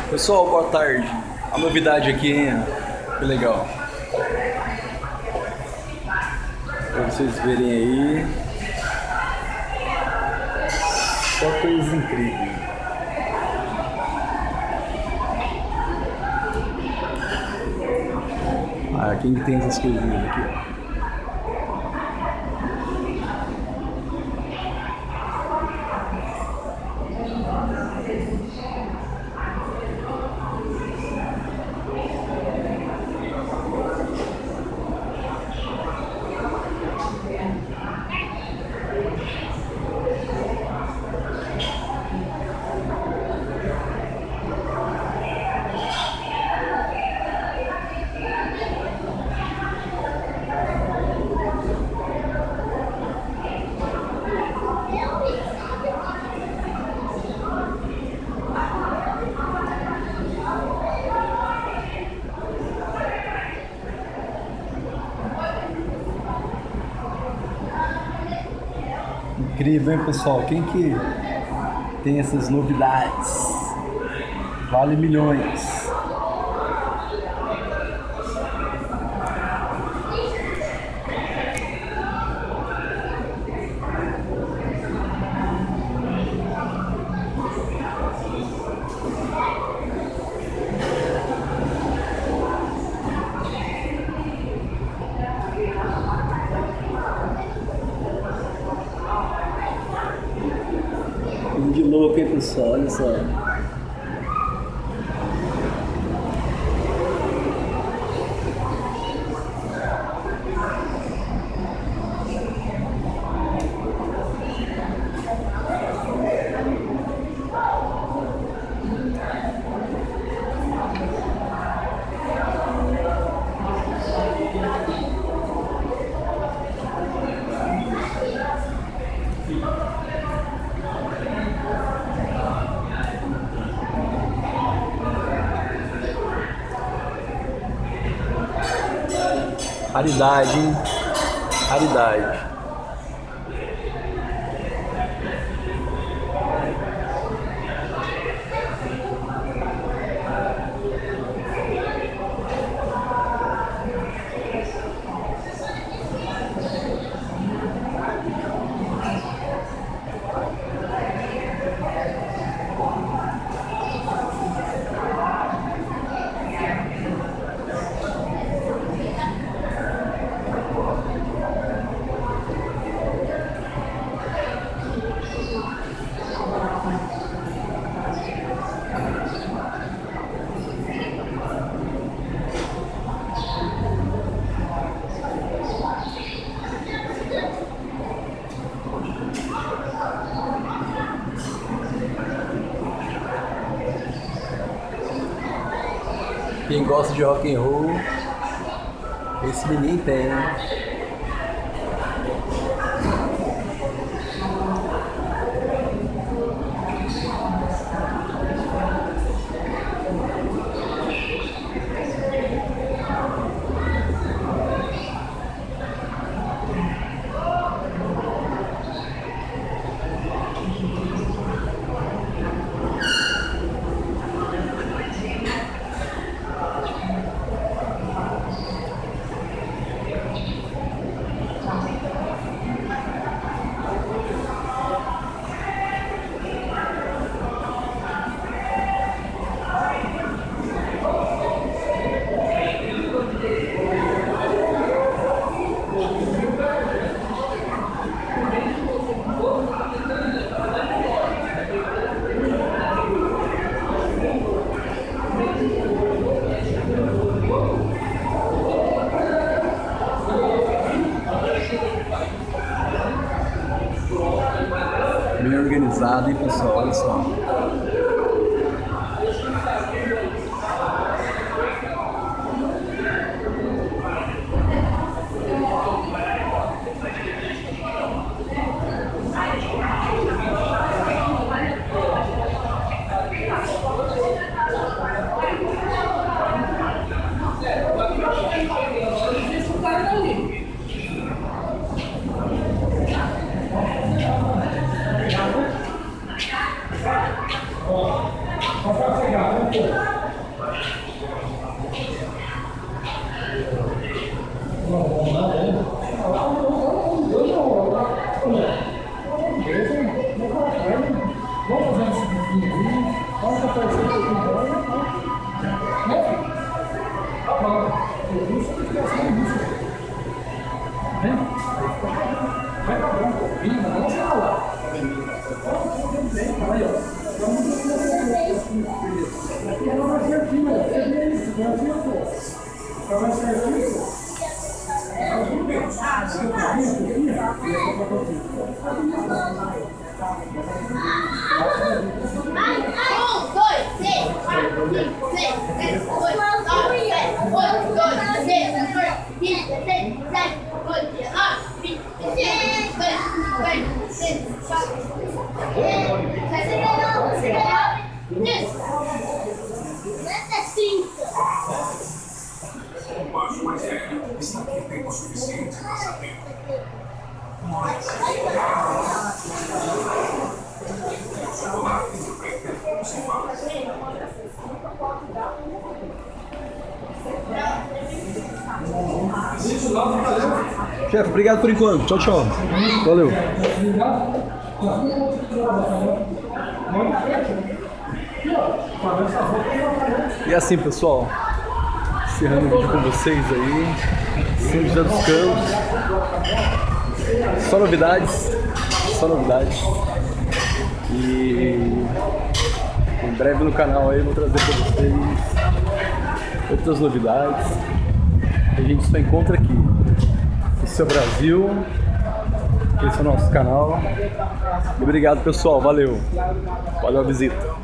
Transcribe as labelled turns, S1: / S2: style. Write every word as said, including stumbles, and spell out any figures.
S1: Pessoal, boa tarde. A novidade aqui, hein? Que legal. Pra vocês verem aí. Só coisa incrível. Ah, quem que tem essas coisinhas aqui? Incrível, hein, pessoal? Quem que tem essas novidades? Vale milhões. De louco, hein, pessoal? Olha só. Raridade, hein? Raridade. Quem gosta de rock and roll, esse menino tem, né? Bem organizado, hein, pessoal? Olha só. Chefe, obrigado por enquanto. Tchau, tchau. Valeu. E assim, pessoal, encerrando o vídeo com vocês aí, São José dos Campos, só novidades, só novidades, e em breve no canal aí eu vou trazer para vocês outras novidades, a gente só encontra aqui. Esse é o Brasil, esse é o nosso canal, e obrigado pessoal, valeu, valeu a visita.